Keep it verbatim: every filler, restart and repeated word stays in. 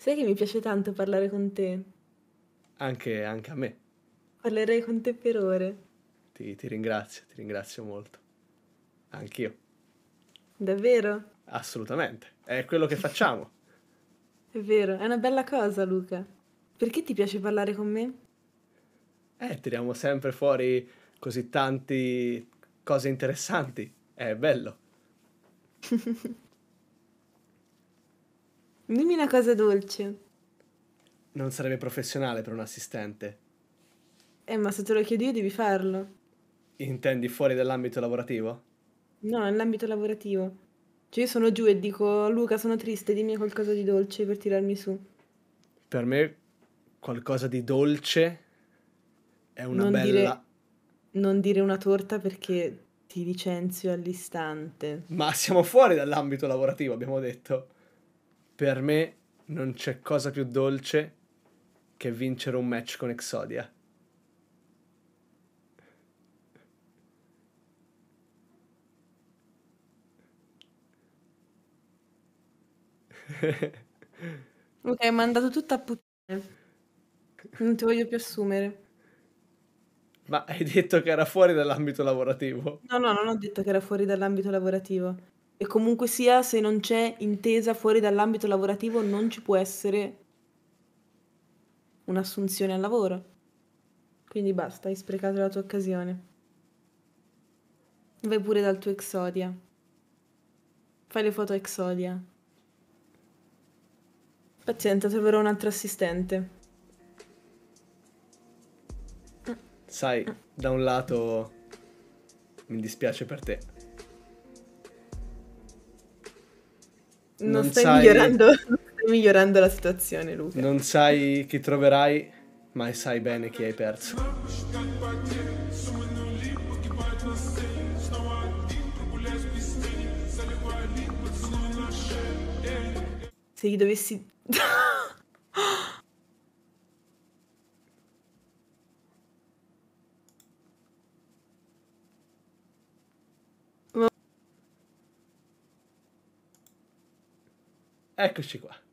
Sai che mi piace tanto parlare con te? Anche, anche a me. Parlerei con te per ore. Ti, ti ringrazio, ti ringrazio molto. Anch'io. Davvero? Assolutamente. È quello che facciamo. È vero, è una bella cosa, Luca. Perché ti piace parlare con me? Eh, tiriamo sempre fuori così tanti cose interessanti. È bello. Dimmi una cosa dolce. Non sarebbe professionale per un assistente. Eh, ma se te lo chiedo io devi farlo. Intendi fuori dall'ambito lavorativo? No, nell'ambito lavorativo. Cioè io sono giù e dico, Luca, sono triste, dimmi qualcosa di dolce per tirarmi su. Per me qualcosa di dolce è una Non dire, bella... non dire una torta perché ti licenzio all'istante. Ma siamo fuori dall'ambito lavorativo, abbiamo detto. Per me non c'è cosa più dolce che vincere un match con Exodia. Ok, hai mandato tutto a puttane. Non ti voglio più assumere. Ma hai detto che era fuori dall'ambito lavorativo. No, no, non ho detto che era fuori dall'ambito lavorativo. E comunque sia, se non c'è intesa fuori dall'ambito lavorativo, non ci può essere un'assunzione al lavoro. Quindi basta, hai sprecato la tua occasione. Vai pure dal tuo Exodia. Fai le foto a Exodia. Pazienza, troverò un altro assistente. Sai, da un lato mi dispiace per te. Non Non stai sai, migliorando, non stai migliorando la situazione, Luca. non sai chi troverai, ma sai bene chi hai perso. Se gli dovessi... Eccoci qua.